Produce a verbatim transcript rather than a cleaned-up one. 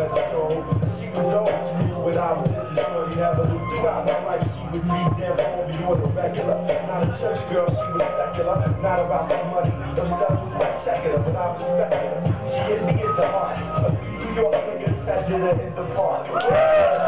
West Coast. She was always rude when I was in the shorty, never knew throughout my life she would be there for me on the regular. Not a church girl, she was secular, not about the money. The stuff was like secular, but I respected her. She hit me in the heart. A few New York niggas that did her in the park.